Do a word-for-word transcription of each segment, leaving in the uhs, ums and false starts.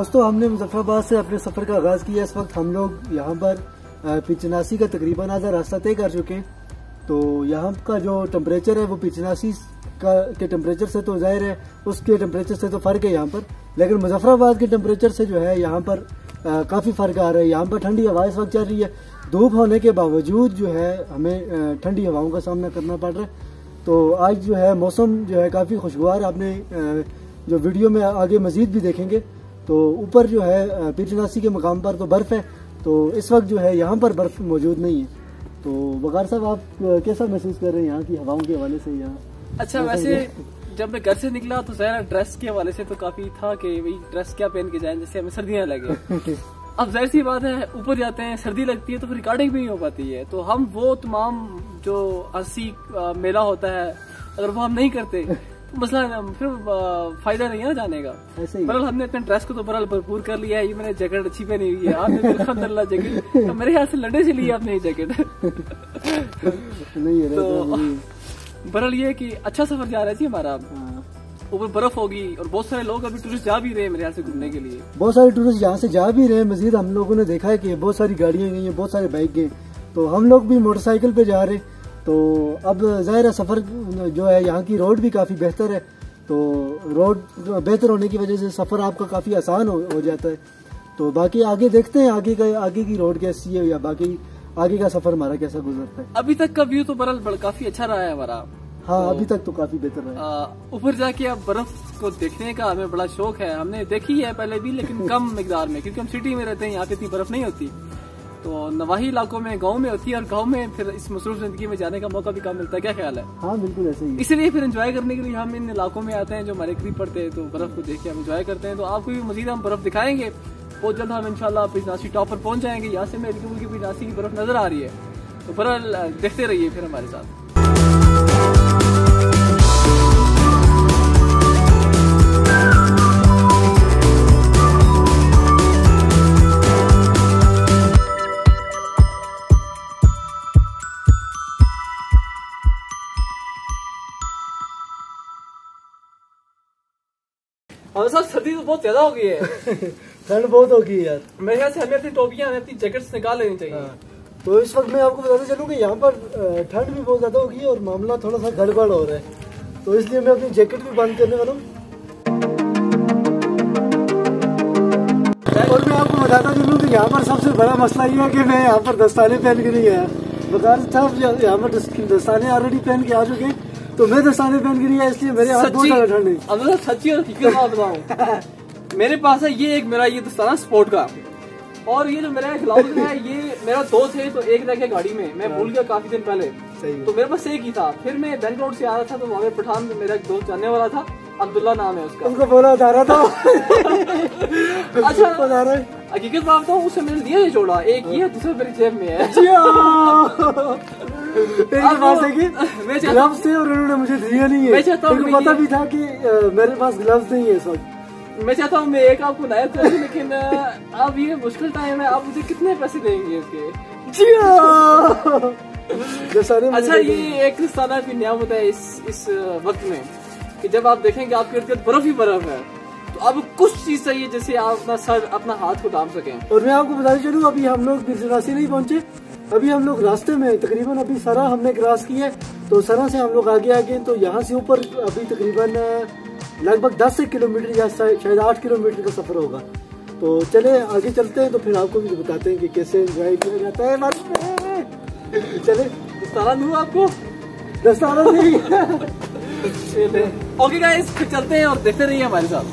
दोस्तों, हमने मुजफ्फराबाद से अपने सफ़र का आगाज़ किया। इस वक्त हम लोग यहाँ पर पिचनासी का तकरीबन आधा रास्ता तय कर चुके हैं। तो यहाँ का जो टेम्परेचर है वो पिचनासी का के टेम्परेचर से तो जाहिर है उसके टेम्परेचर से तो फ़र्क है यहाँ पर, लेकिन मुजफ्फराबाद के टेम्परेचर से जो है यहाँ पर काफ़ी फ़र्क आ रहा है। यहाँ पर ठंडी हवा इस वक्त चल रही है, धूप होने के बावजूद जो है हमें ठंडी हवाओं का सामना करना पड़ रहा है। तो आज जो है मौसम जो है काफ़ी खुशगवार, आपने जो वीडियो में आगे मज़ीद भी देखेंगे तो ऊपर जो है पिचनासी के मकाम पर तो बर्फ़ है, तो इस वक्त जो है यहाँ पर बर्फ़ मौजूद नहीं है। तो वकार साहब, आप कैसा महसूस कर रहे हैं यहाँ की हवाओं के हवाले से? यहाँ अच्छा, वैसे जब मैं घर से निकला तो ज़रा ड्रेस के हवाले से तो काफ़ी था कि भाई ड्रेस क्या पहन के जाएं जैसे हमें सर्दियाँ लगे। अब जाहिर सी बात है ऊपर जाते हैं, सर्दी लगती है तो फिर रिकॉर्डिंग भी नहीं हो पाती है। तो हम वो तमाम जो अस्सी मेला होता है अगर वो हम नहीं करते तो मसला फिर फायदा नहीं है ना जाने का। बहरहाल हमने अपने ड्रेस को तो बहरहाल भरपूर कर लिया है। ये मैंने जैकेट अच्छी पहनी हुई है, आपने अल्हम्दुलिल्लाह जैकेट तो मेरे ख्याल से लंडे से लिए आपने ये जैकेट। नहीं है तो बहरहाल ये कि अच्छा सफर जा रहा है जी हमारा। ऊपर बर्फ होगी और बहुत सारे लोग अभी टूरिस्ट जा भी रहे हैं मेरे यहाँ से घूमने के लिए। बहुत सारे टूरिस्ट यहाँ से जा भी रहे हैं। मजीद हम लोगों ने देखा है कि बहुत सारी गाड़ियाँ गई हैं, बहुत सारे बाइक गए, तो हम लोग भी मोटरसाइकिल पे जा रहे हैं। तो अब जाहिर है सफ़र जो है यहाँ की रोड भी काफ़ी बेहतर है, तो रोड बेहतर होने की वजह से सफ़र आपका काफ़ी आसान हो, हो जाता है। तो बाकी आगे देखते हैं आगे का आगे की रोड कैसी है या बाकी आगे का सफ़र हमारा कैसा गुजरता है। अभी तक का व्यू तो बहरहाल काफ़ी अच्छा रहा है हमारा। हाँ, तो अभी तक तो काफी बेहतर है। ऊपर जाके अब बर्फ को देखने का हमें बड़ा शौक है। हमने देखी है पहले भी, लेकिन कम मिकदार में, क्योंकि हम सिटी में रहते हैं, यहाँ पे इतनी बर्फ नहीं होती। तो नवाही इलाकों में, गांव में होती है, और गांव में फिर इस मसरूफ जिंदगी में जाने का मौका भी कम मिलता है। क्या ख्याल है? हाँ बिल्कुल ऐसे ही। इसलिए फिर एंजॉय करने के लिए हम इन इलाकों में आते हैं जो हमारे करीब पड़ते हैं, तो बर्फ को देख के हम एंजॉय करते हैं। तो आपको भी मजीद हम बर्फ दिखाएंगे। बहुत जल्द हम इंशाल्लाह पिचनासी टॉप पर पहुंच जाएंगे। यहाँ से मैं की पिचनासी की बर्फ नजर आ रही है, तो बहरहाल देखते रहिए फिर हमारे साथ। हमारे साथ सर्दी तो बहुत ज्यादा हो गई है। ठंड बहुत हो गई है यार। मेरे ख्याल से हमें अपनी टोपियां, हमें अपनी जैकेट्स निकाल लेनी चाहिए। हाँ। तो इस वक्त मैं आपको बताना चलूँ कि यहाँ पर ठंड भी बहुत ज्यादा हो गई है और मामला थोड़ा सा गड़बड़ हो रहा है, तो इसलिए मैं अपनी जैकेट भी बंद करने वाला हूँ। और मैं आपको बताता चलूँ कि यहाँ पर सबसे बड़ा मसला ये है कि मैं यहाँ पर दस्ताने पहन के नहीं गया। बकार साहब यहाँ पर दस्ताने ऑलरेडी पहन के आ चुके हैं, तो मैं दस्ताने पहन के नहीं है, इसलिए मेरे हाथ बहुत ज्यादा ठंड है। अब सच्ची और हकीकत बात बताऊं, मेरे पास है ये एक मेरा ये दस्ताना स्पोर्ट का, और ये जो मेरा ग्लव्स है ये मेरा दो थे, तो एक रह गया गाड़ी में, मैं भूल गया काफी दिन पहले। तो मेरे पास एक ही था। फिर मैं बैंक रोड से आ रहा था तो वहाँ पे पठान में मेरा एक दोस्त जानने वाला था, अब्दुल्ला नाम है उसका, उनको बोला जा रहा था। अच्छा हकीकत बात बताऊं, उससे मैंने लिया ये जोड़ा, एक ये दूसरा मेरी जेब में है। तेरे पास है कि ग्लव्स थे और उन्होंने मुझे दिया नहीं है। मैं चाहता हूँ, पता भी था कि मेरे पास ग्लव्स नहीं है इस वक्त। मैं चाहता हूँ मैं एक आपको नायब करूँ, लेकिन अब ये मुश्किल टाइम है, आप मुझे कितने पैसे देंगे इसके? जी हाँ। अच्छा, ये एक दस्ताना की नियामत है इस इस वक्त में कि जब आप देखेंगे आपके इर्द गिर्द बर्फ ही बर्फ है, तो अब कुछ चीज चाहिए जैसे आप अपना सर, अपना हाथ को थाम सकें। और मैं आपको बताना चलूँ, अभी हम लोग पिचनासी नहीं पहुंचे, अभी हम लोग रास्ते में तकरीबन अभी सरा हमने क्रॉस की है, तो सरा से हम लोग आगे आगे, तो यहाँ से ऊपर अभी तकरीबन लगभग दस किलोमीटर या शायद आठ किलोमीटर का सफर होगा। तो चले आगे चलते हैं, तो फिर आपको भी बताते हैं कि कैसे एंजॉय किया जाता है बर्फ में। चले, दस्ताना दूँ आपको? दस्ताना नहीं। ओके गाइस, फिर चलते हैं और देखते रहिए हमारे साथ।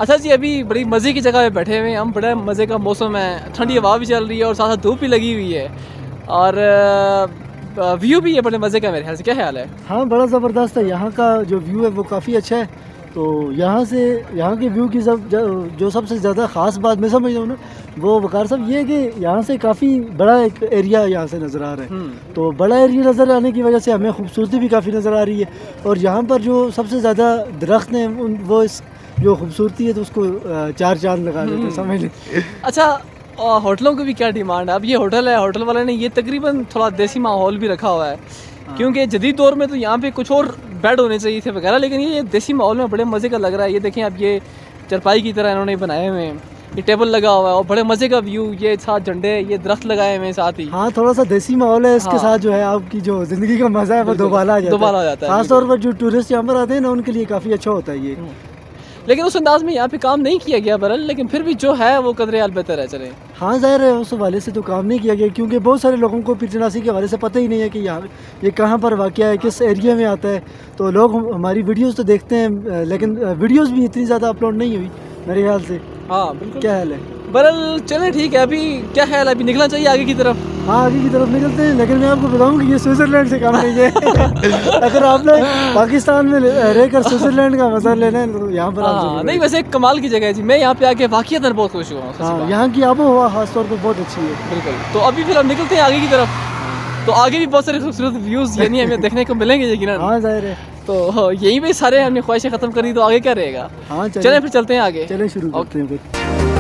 अच्छा जी, अभी बड़ी मज़े की जगह पे बैठे हुए हैं हम, बड़ा मज़े का मौसम है, ठंडी हवा भी चल रही है और साथ साथ धूप भी लगी हुई है और व्यू भी है बड़े मज़े का मेरे ख्याल से। क्या ख्याल है? हाँ, बड़ा ज़बरदस्त है। यहाँ का जो व्यू है वो काफ़ी अच्छा है। तो यहाँ से यहाँ के व्यू की सब जो सबसे ज़्यादा ख़ास बात मैं समझ रहा हूँ ना, वो वकार साहब ये है कि यहाँ से काफ़ी बड़ा एक एरिया यहाँ से नज़र आ रहा है। तो बड़ा एरिया नज़र आने की वजह से हमें खूबसूरती भी काफ़ी नज़र आ रही है। और यहाँ पर जो सबसे ज़्यादा दरख्त हैं उन वो इस जो खूबसूरती है तो उसको चार चांद लगा देते हैं, समझ लें। अच्छा, होटलों की भी क्या डिमांड है? अब ये होटल है, होटल वाले ने ये तकरीबन थोड़ा देसी माहौल भी रखा हुआ है, क्योंकि जदीद दौर में तो यहाँ पे कुछ और बेड होने चाहिए थे वगैरह, लेकिन ये देसी माहौल में बड़े मज़े का लग रहा है। ये देखें, अब ये चरपाई की तरह इन्होंने बनाए हुए हैं, ये टेबल लगा हुआ है और बड़े मज़े का व्यू, ये साथ झंडे, ये दरख्त लगाए हुए हैं साथ ही। हाँ, थोड़ा सा देसी माहौल है, इसके हाँ। साथ जो है आपकी जो ज़िंदगी का मज़ा है वो दोबारा आ जाता है। दोबारा आ जाता है। खासतौर पर जो टूरिस्ट यहाँ पर आते हैं ना, उनके लिए काफ़ी अच्छा होता है ये। लेकिन उस अंदाज में यहाँ पे काम नहीं किया गया बरल, लेकिन फिर भी जो है वो कदरे हाल बेहतर है। चले, हाँ, ज़ाहिर है उस हवाले से तो काम नहीं किया गया, क्योंकि बहुत सारे लोगों को पीरचनासी के हवाले से पता ही नहीं है कि यहाँ ये कहाँ पर वाक़या है, किस एरिया में आता है। तो लोग हमारी वीडियोस तो देखते हैं, लेकिन वीडियोस भी इतनी ज़्यादा अपलोड नहीं हुई मेरे ख्याल से। हाँ बिल्कुल। क्या हाल है बरल? चले ठीक है, अभी क्या ख्याल है, अभी निकलना चाहिए आगे की तरफ? हाँ, आगे की तरफ निकलते हैं, लेकिन मैं आपको बताऊं कि ये स्विट्ज़रलैंड से काम नहीं है। अगर आपने पाकिस्तान में रहकर स्विट्ज़रलैंड का मजा लेना है तो यहाँ पर आप नहीं। वैसे कमाल की जगह है जी, मैं यहाँ पे आके वाक़ईतन बहुत खुश हुआ हूँ। हाँ, यहाँ की आबो हवा खासतौर पर बहुत अच्छी है। बिल्कुल। तो अभी फिर हम निकलते हैं आगे की तरफ, तो आगे भी बहुत सारे खूबसूरत व्यूज़ यानी हमें देखने को मिलेंगे यकीनन। हाँ, ज़ाहिर है। तो यहीं पे सारे हमने ख्वाहिशें ख़त्म करी, तो आगे क्या रहेगा? हाँ, चलें फिर चलते हैं आगे। चलें, शुरू करते हैं फिर।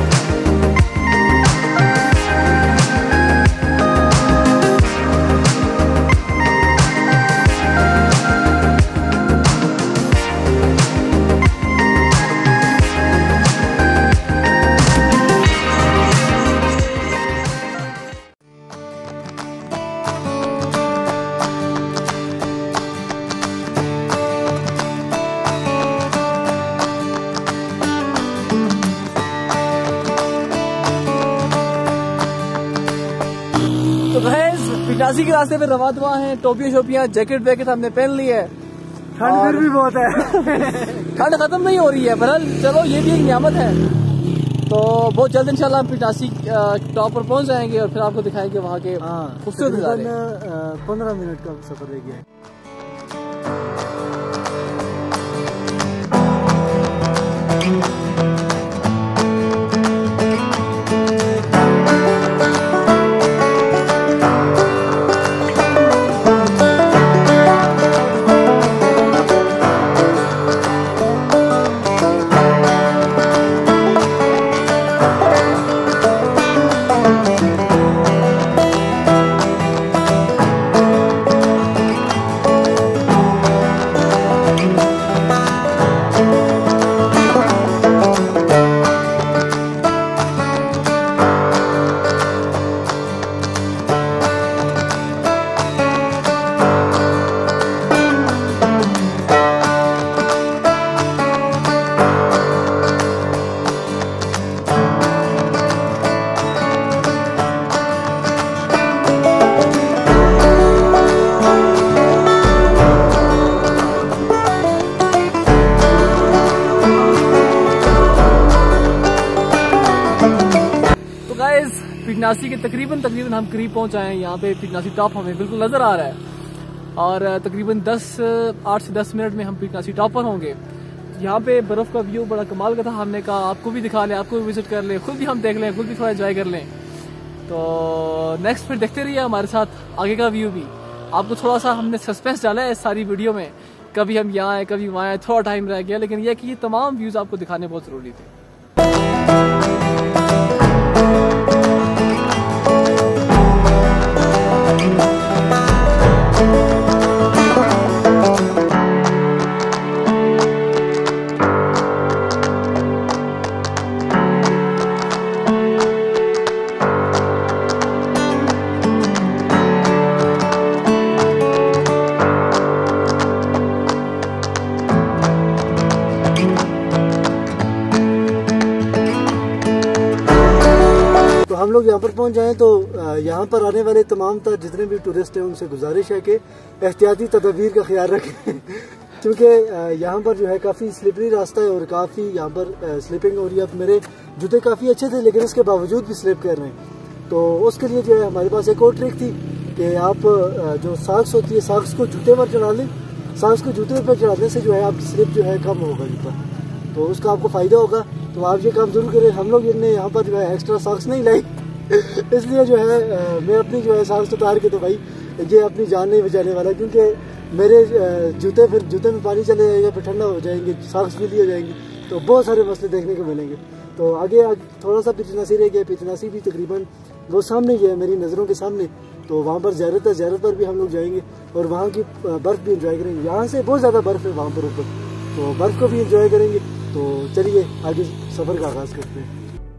पिटासी के रास्ते पे रवा दवा है, टोपियां शोपियां जैकेट वैकेट हमने पहन ली है। ठंड फिर भी बहुत है। ठंड खत्म नहीं हो रही है, बहरहाल चलो ये भी एक नियामत है। तो बहुत जल्द इंशाल्लाह हम पिटासी टॉप पर पहुंच जाएंगे और फिर आपको दिखाएंगे वहाँ के खूबसूरत नज़ारे। पंद्रह मिनट का सफर रह गया है। पिटनासी के तकरीबन तकरीबन हम करीब पहुंच आए हैं। यहाँ पे पिटनासी टॉप हमें बिल्कुल नज़र आ रहा है और तकरीबन दस आठ से दस मिनट में हम पिटनासी टॉप पर होंगे। यहाँ पे बर्फ़ का व्यू बड़ा कमाल का था, हमने कहा आपको भी दिखा लें, आपको भी विजिट कर लें, खुद भी हम देख लें, खुद भी थोड़ा एंजॉय कर लें। तो नेक्स्ट फिर देखते रहिए हमारे साथ आगे का व्यू भी। आपको थोड़ा सा हमने सस्पेंस डाला है इस सारी वीडियो में, कभी हम यहाँ आए कभी वहाँ आए, थोड़ा टाइम रह गया, लेकिन यह कि ये तमाम व्यूज़ आपको दिखाने बहुत ज़रूरी थे। हम लोग यहाँ पर पहुँच जाएं तो यहाँ पर आने वाले तमाम जितने भी टूरिस्ट हैं उनसे गुजारिश है कि एहतियाती तदबीर का ख्याल रखें। क्योंकि यहाँ पर जो है काफ़ी स्लिपरी रास्ता है और काफ़ी यहाँ पर स्लिपिंग हो रही है। अब मेरे जूते काफ़ी अच्छे थे लेकिन उसके बावजूद भी स्लिप कर रहे हैं। तो उसके लिए जो है हमारे पास एक और ट्रिक थी कि आप जो सॉक्स होती है सॉक्स को जूते पर चढ़ा लें। सॉक्स को जूते पर चढ़ाने से जो है आपकी स्लिप जो है कम होगा जूता, तो उसका आपको फ़ायदा होगा। तो आप ये काम जरूर करें। हम लोग इनने यहाँ पर जो है एक्स्ट्रा सॉक्स नहीं लाई इसलिए जो है मैं अपनी जो है सॉक्स उतार के, तो भाई ये अपनी जान नहीं बचाने वाला, क्योंकि मेरे जूते फिर जूते में पानी चले जाएगा, फिर ठंडा हो जाएंगे, सॉक्स भी लिए जाएंगे, तो बहुत सारे मसले देखने को मिलेंगे। तो आगे आगे थोड़ा सा पिचनासी रह गया। पिचनासी भी तकरीबन वो सामने ही है मेरी नज़रों के सामने, तो वहाँ पर ज़्यारत है, ज़्यारत पर भी हम लोग जाएंगे और वहाँ की बर्फ़ भी इंजॉय करेंगे। यहाँ से बहुत ज़्यादा बर्फ़ है वहाँ पर ऊपर, तो बर्फ़ को भी इंजॉय करेंगे। तो चलिए आगे सफ़र का आगाज़ करते हैं।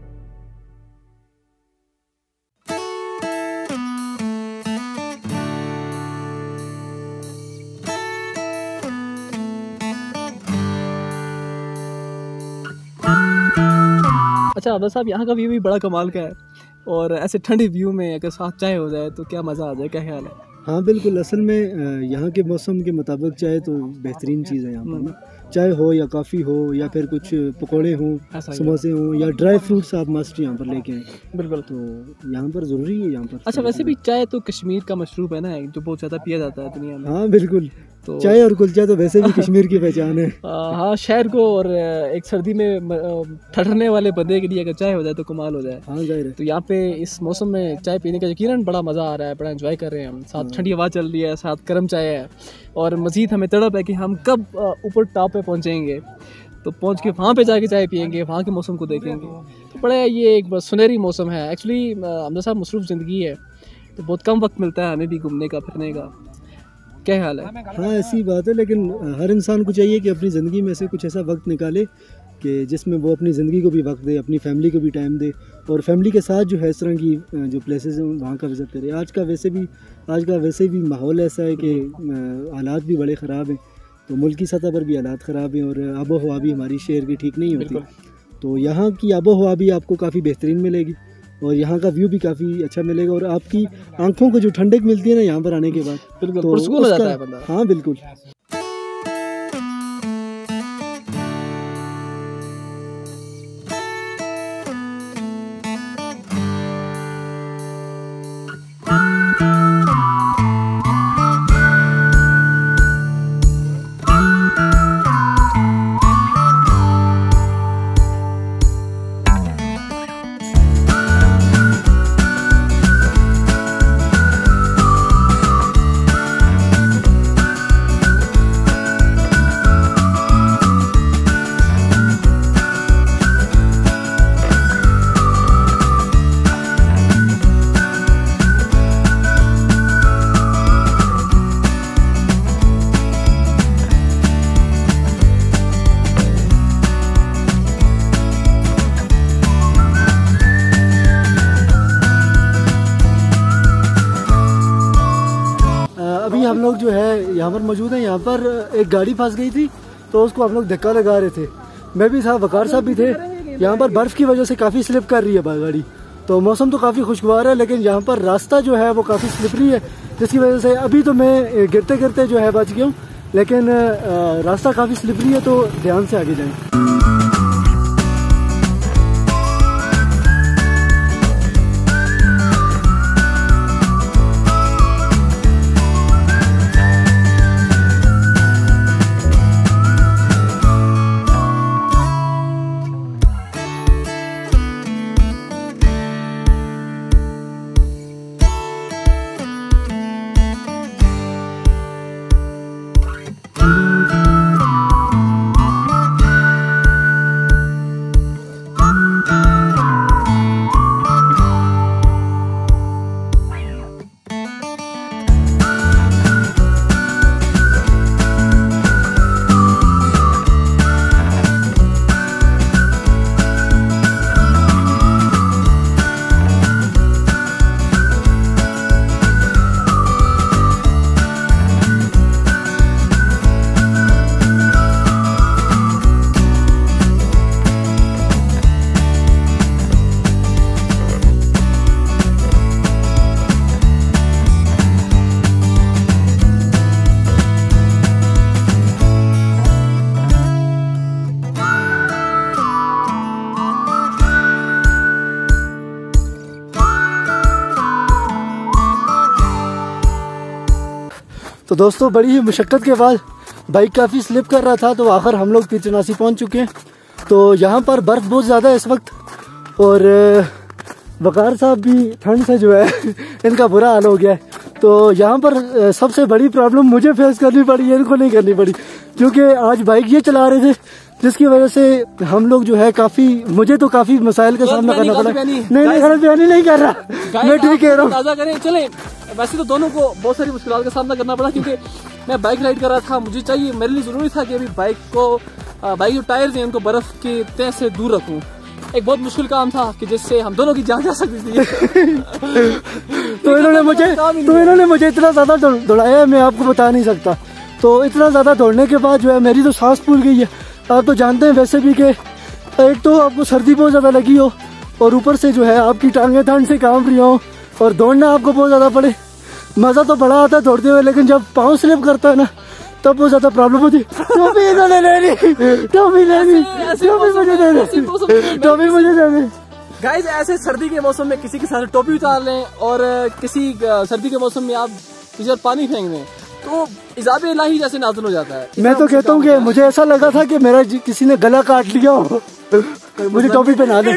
अच्छा अब्बास साहब, यहाँ का व्यू भी बड़ा कमाल का है और ऐसे ठंडे व्यू में अगर साथ चाय हो जाए तो क्या मज़ा आ जाए, क्या ख्याल है? हाँ बिल्कुल, असल में यहाँ के मौसम के मुताबिक चाय तो बेहतरीन चीज़ है यहाँ पर ना। चाय हो या कॉफ़ी हो या फिर कुछ पकौड़े हों, समोसे हों या ड्राई फ्रूट्स आप मस्ट यहाँ पर लेके आए। बिल्कुल, तो यहाँ पर ज़रूरी है यहाँ पर। अच्छा वैसे भी चाय तो कश्मीर का मशरूब है ना, जो बहुत ज़्यादा पिया जाता है दुनिया में। हाँ बिल्कुल, तो चाय और कुलचा तो वैसे भी कश्मीर की पहचान है। हाँ शहर को और एक सर्दी में ठहरने वाले बंदे के लिए अगर चाय हो जाए तो कमाल हो जाए। हाँ जाहिर है। तो यहाँ पे इस मौसम में चाय पीने का यकीनन बड़ा मज़ा आ रहा है, बड़ा एंजॉय कर रहे हैं हम। साथ ठंडी हवा चल रही है, साथ गर्म चाय है और मज़ीद हमें तड़प है कि हम कब ऊपर टॉप पे पहुँचेंगे, तो पहुँच के वहाँ पे जाके चाय पियेंगे, वहाँ के मौसम को देखेंगे। तो बड़ा ये एक सुनहरी मौसम है। एक्चुअली हमदा साहब मसरूफ़ ज़िंदगी है तो बहुत कम वक्त मिलता है हमें भी घूमने का, फिरने का। क्या हाल है? हाँ ऐसी बात है, लेकिन हर इंसान को चाहिए कि अपनी ज़िंदगी में से कुछ ऐसा वक्त निकाले कि जिसमें वो अपनी ज़िंदगी को भी वक्त दे, अपनी फैमिली को भी टाइम दे और फैमिली के साथ जो है इस तरह की जो प्लेसेस हैं वहाँ का विज़िट करे। आज का वैसे भी आज का वैसे भी माहौल ऐसा है कि हालात भी बड़े ख़राब हैं, तो मुल्क की सतह पर भी हालात ख़राब हैं और आबो हवा भी हमारी शहर की ठीक नहीं होती। तो यहाँ की आबो हवा भी आपको काफ़ी बेहतरीन मिलेगी और यहाँ का व्यू भी काफ़ी अच्छा मिलेगा और आपकी आंखों को जो ठंडक मिलती है ना यहाँ पर आने के बाद, बिल्कुल तो पुरसकून हो जाता है बंदा। हाँ बिल्कुल। हम लोग जो है यहाँ पर मौजूद हैं। यहाँ पर एक गाड़ी फंस गई थी तो उसको हम लोग धक्का लगा रहे थे। मैं भी था, वकार साहब भी थे। यहाँ पर बर्फ़ की वजह से काफ़ी स्लिप कर रही है गाड़ी, तो मौसम तो काफ़ी खुशगवार है लेकिन यहाँ पर रास्ता जो है वो काफ़ी स्लिपरी है, जिसकी वजह से अभी तो मैं गिरते गिरते जो है बच गया हूँ, लेकिन रास्ता काफ़ी स्लिपरी है तो ध्यान से आगे जाएँ। तो दोस्तों बड़ी ही मुशक्क़त के बाद बाइक काफ़ी स्लिप कर रहा था, तो आखिर हम लोग पीरचनासी पहुंच चुके हैं। तो यहाँ पर बर्फ़ बहुत ज़्यादा है इस वक्त, और वकार साहब भी ठंड से जो है इनका बुरा हाल हो गया है। तो यहाँ पर सबसे बड़ी प्रॉब्लम मुझे फेस करनी पड़ी है, इनको नहीं करनी पड़ी, क्योंकि आज बाइक ये चला रहे थे जिसकी वजह से हम लोग जो है काफी, मुझे तो काफी मसाइल का सामना करना पड़ा। नहीं नहीं गलत बयानी नहीं कर रहा, मैं ठीक कह रहा हूँ। ताज़ा करें चले, वैसे तो दोनों को बहुत सारी मुश्किलों का सामना करना पड़ा, क्योंकि मैं बाइक राइड कर रहा था, मुझे चाहिए, मेरे लिए जरूरी था कि अभी बाइक को, बाइक जो टायर्स हैं उनको बर्फ के तह से दूर रखूँ। एक बहुत मुश्किल काम था कि जिससे हम दोनों की जान जा सकती थी। तो इन्होंने मुझे तो इन्होंने मुझे इतना ज्यादा दौड़ाया, मैं आपको बता नहीं सकता। तो इतना ज्यादा दौड़ने के बाद जो है मेरी तो सांस फूल गई है। आप तो जानते हैं वैसे भी कि एक तो आपको सर्दी बहुत ज़्यादा लगी हो, और ऊपर से जो है आपकी टांगें ठंड से कांप रही हो, और दौड़ना आपको बहुत ज़्यादा पड़े। मज़ा तो बड़ा आता है दौड़ते हुए, लेकिन जब पाँव स्लिप करता है ना तब बहुत ज़्यादा प्रॉब्लम होती है। टॉफी इन्होंने ले ली, टॉफी ले ली, टॉफी मुझे दे दे, टॉफी मुझे दे दे। गाइस ऐसे सर्दी के मौसम में किसी के साथ टोपी उतार लें, और किसी सर्दी के मौसम में आप किसी और पानी फेंक दें तो इजाबे इलाही जैसे नाज़िल हो जाता है। मैं तो कहता हूँ कि मुझे ऐसा लगा था कि मेरा किसी ने गला काट लिया हो, मुझे टोपी पहना दे।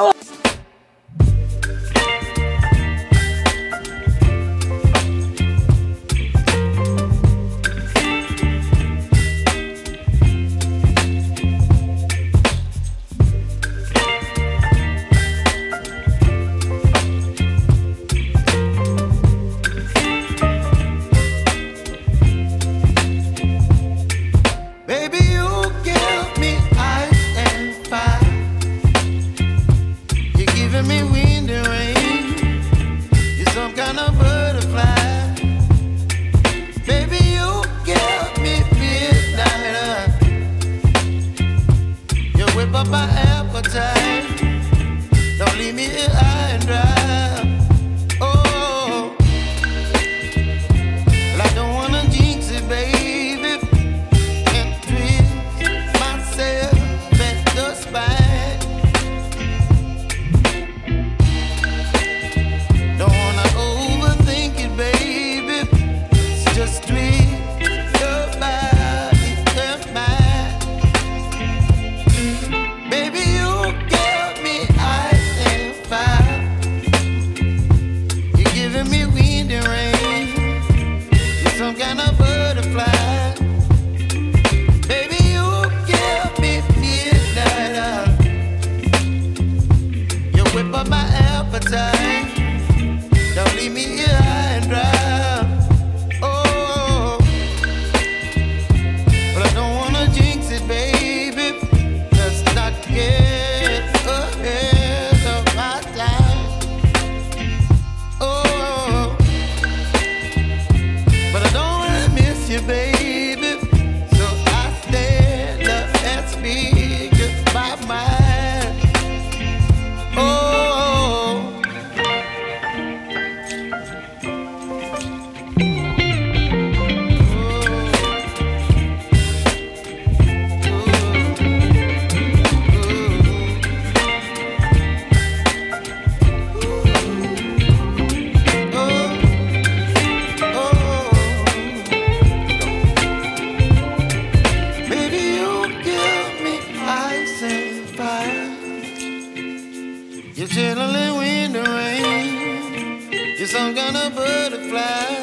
some kind of butterfly.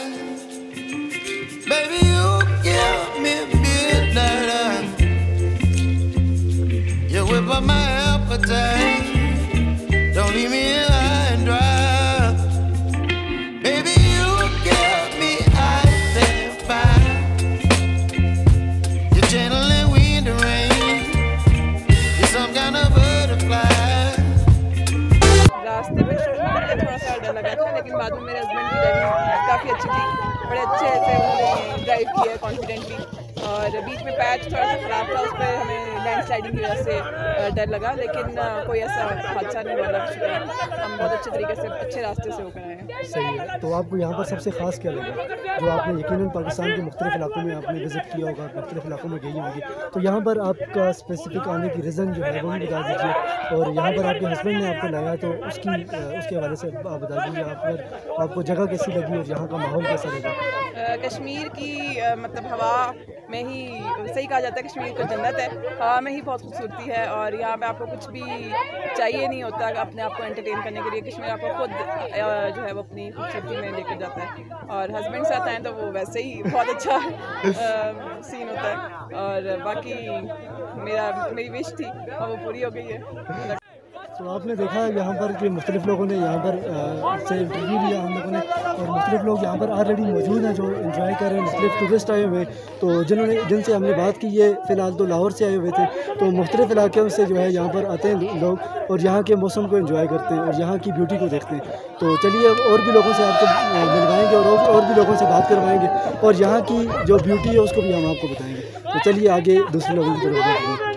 Baby, you give me midnight. You whip up my appetite. Don't leave me high and dry. Baby, you give me ice and fire. You're channeling wind and rain. You're some kind of butterfly. रास्ते में थोड़ा सा डर लगा था, लेकिन बाद में मेरे हस्बैंड की ड्राइविंग काफ़ी अच्छी थी, बड़े अच्छे से उन्होंने ड्राइव किया कॉन्फिडेंटली, और बीच में पैच थोड़ा सा ख़राब था, उस पर हमें लैंड स्लाइडिंग की वजह से डर लगा, लेकिन कोई ऐसा हादसा नहीं हुआ। शुक्र है हम बहुत अच्छे तरीके से अच्छे रास्ते से होकर आए हैं। सही है। तो आपको यहाँ पर सबसे ख़ास क्या लगा, जो आपने यकीनन पाकिस्तान के मुख्तलिफ इलाकों में आपने विज़िट किया होगा, मुख्तलिफ इलाकों में गई होगी, तो यहाँ पर आपका स्पेसिफिक आने की रीज़न जो है वो भी बता दीजिए। और यहाँ पर आपके हस्बैंड ने आपको लाया तो उसकी उसके हवाले से आप बता दीजिए, आप पर आपको जगह कैसी लगी और यहाँ का माहौल कैसा लगा। कश्मीर की आ, मतलब हवा में ही सही कहा जाता है, कश्मीर को जन्नत है, हवा में ही बहुत खूबसूरती है और यहाँ पे आपको कुछ भी चाहिए नहीं होता अपने आप को एंटरटेन करने के लिए। कश्मीर आपको खुद आ, जो है वो अपनी खूबसूरती में लेकर जाता है और हस्बैंड साथ आए तो वो वैसे ही बहुत अच्छा आ, सीन होता है। और बाकी मेरा मेरी विश थी और वो पूरी हो गई है। तो आपने देखा यहाँ पर कि मुख्तलिफ लोगों ने यहाँ पर से इंटरव्यू लिया हम लोगों ने, और मुख्तलिफ लोग यहाँ पर ऑलरेडी मौजूद हैं जो एंजॉय कर रहे हैं, मुख्तलिफ टूरिस्ट आए हुए। तो जिन्होंने जिनसे हमने बात की, ये फ़िलहाल तो लाहौर से आए हुए थे, तो मुख्तलिफ इलाक़ों से जो है यहाँ पर आते हैं लोग और यहाँ के मौसम को एंजॉय करते हैं और यहाँ की ब्यूटी को देखते हैं। तो चलिए अब और भी लोगों से आपको मिलवाएंगे और और भी लोगों से बात करवाएंगे और यहाँ की जो ब्यूटी है उसको भी हम आपको बताएँगे। तो चलिए आगे दूसरे लोगों की तरफ बढ़ते हैं।